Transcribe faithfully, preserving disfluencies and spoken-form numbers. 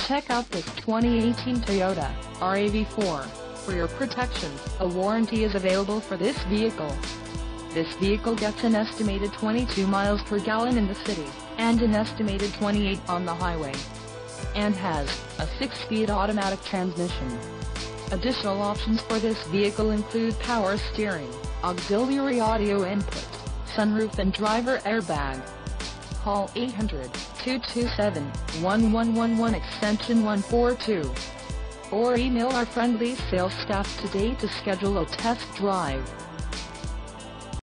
Check out this twenty eighteen Toyota R A V four. For your protection, a warranty is available for this vehicle. This vehicle gets an estimated twenty-two miles per gallon in the city, and an estimated twenty-eight on the highway. And has a six-speed automatic transmission. Additional options for this vehicle include power steering, auxiliary audio input, sunroof and driver airbag. Call eight hundred, two two seven, one one one one extension one four two. Or email our friendly sales staff today to schedule a test drive.